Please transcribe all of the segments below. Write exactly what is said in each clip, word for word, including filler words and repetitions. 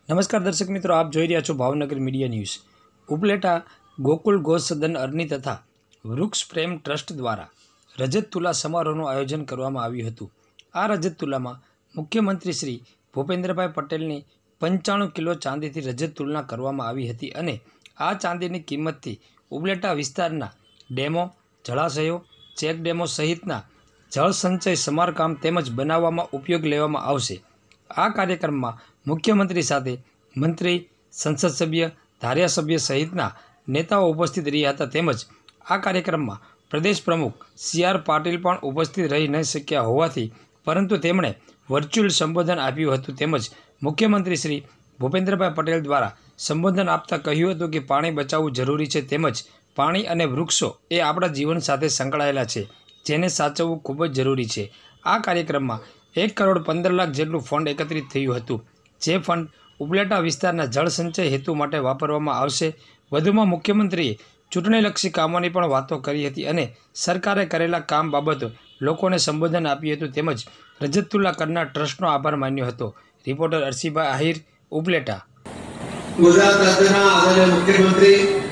नमस्कार दर्शक मित्रों, आप જોઈ રહ્યા છો ભાવનગર મીડિયા ન્યૂઝ। ઉપલેટા ગોકુલ ગો સદન અરણી તથા વૃક્ષ પ્રેમ ટ્રસ્ટ દ્વારા રજત તુલા સમારોહનું આયોજન કરવામાં આવ્યું હતું। આ રજત તુલામાં મુખ્યમંત્રી શ્રી ભૂપેન્દ્રભાઈ પટેલની પંચાણું કિલો ચાંદીથી રજત તુલના કરવામાં આવી હતી અને આ ચાંદીની કિંમતથી ઉપલેટા વિસ્તારના ડેમો, જળાશયો, ચેક ડેમો સહિતના જળ સંચય સમારકામ તેમજ બનાવવામાં ઉપયોગ લેવામાં આવશે। આ કાર્યક્રમમાં मुख्यमंत्री साथे मंत्री, संसद सभ्य, धारासभ्य सहितना नेताओं उपस्थित रह्या हता। तेमज आ कार्यक्रम में प्रदेश प्रमुख सी आर पाटील पण उपस्थित रही नहीं शक्या होवाथी परंतु तेमणे वर्च्युअल संबोधन आप्युं हतुं। तेमज मुख्यमंत्री श्री भूपेन्द्रभाई पटेल द्वारा संबोधन आपता कह्युं हतुं कि पाणी बचावવું जरूरी छे। तेमज पाणी अने वृक्षो ए आपणा जीवन साथे संकळायेला छे, जेने साचवવું खूब ज जरूरी छे। आ कार्यक्रम में एक करोड़ पंदर लाख जेटलुं फंड एकत्रित थयुं हतुं, जे फंड उपलेटा विस्तारना जल संचय हेतु माटे वापरवामां आवशे। वधुमां मुख्यमंत्रीए चूंटणीलक्षी कामोनी पण वातो करी हती अने सरकारे करेला काम बाबते लोकोने संबोधन आप्युं हतुं। तेमज रजत तुला करनार ट्रस्टनो आभार मान्यो हतो। रिपोर्टर अर्शीभाई आहिर, उपलेटा। गुजरात राज्यना आदरणीय मुख्यमंत्री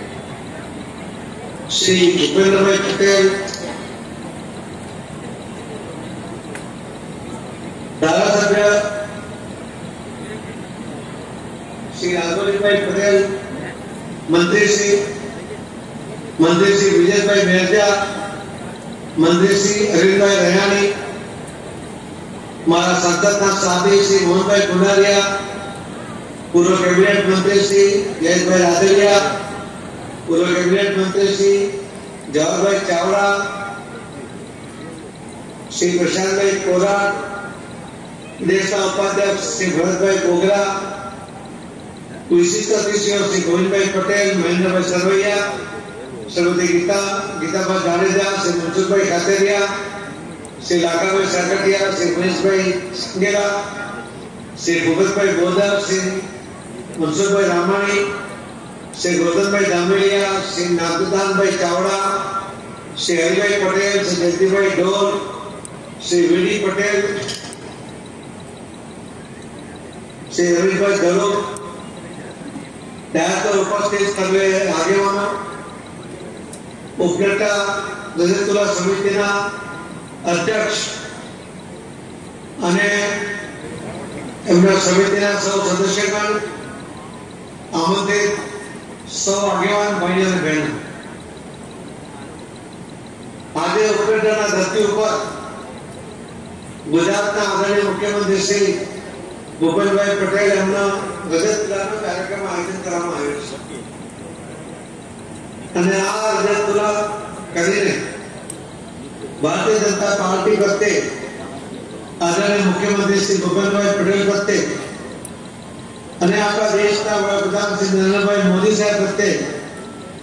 श्री भूपेन्द्रभाई पटेल, धारासभ्य श्री राघवजीभाई पटेल, मंत्री श्री मंत्री श्री विजयभाई मेहता, मंत्री श्री अरविंदभाई रैयाणी, मारा संसदना साथी श्री मोहनभाई कुंडारिया, पूर्व कैबिनेट मंत्री श्री जयेशभाई रादडिया, पूर्व कैबिनेट मंत्री श्री जवाहरभाई चावड़ा, श्री प्रशांतभाई कोराट, देशना उपाध्यक्ष श्री भरतभाई बोगरा, विशिष्ट अतिथियों श्री गोविंदभाई पटेल, महेंद्रभाई सरवैया, श्रीमती गीता गीताभाई जाडेजा, श्री मनसुखभाई खातेरिया, श्री लाखाभाई साकटिया, श्री महेशभाई सिंगेला, श्री भूपतभाई बोदर, श्री मनसुखभाई रामाणी, श्री गोवर्धनभाई दामेलिया, श्री नागदानभाई चावड़ा, श्री हरिभाई पटेल, श्री जयदीपभाई ढोल, श्री वीडी पटेल, श्री रमेशभाई गलो, त्यात उपस्थित सर्वे आगेवानो, उपलेटा रजत तुला समितिना अध्यक्ष अने एमना समितिना सौ सदस्यगण, आमंत्रित सौ आगेवान भाई अने बहनों, आज उपलेटाना धरती पर गुजरातना आदरणीय मुख्यमंत्री श्री भूपेन्द्रभाई पटेल एमना रजत तुलानो कार्यक्रम आयोजन करवामां आव्यो छे अने आ रजत तुला करीने भारतीय जनता पार्टी प्रत्ये आदरणीय मुख्यमंत्री श्री भूपेन्द्रभाई पटेल प्रत्ये अने आपणा देशना वडाप्रधान श्री नरेन्द्रभाई मोदी साहेब प्रत्ये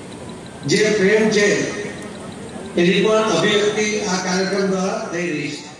जे प्रेम छे एनी पण अभिव्यक्ति आ कार्यक्रम द्वारा थई रही छे।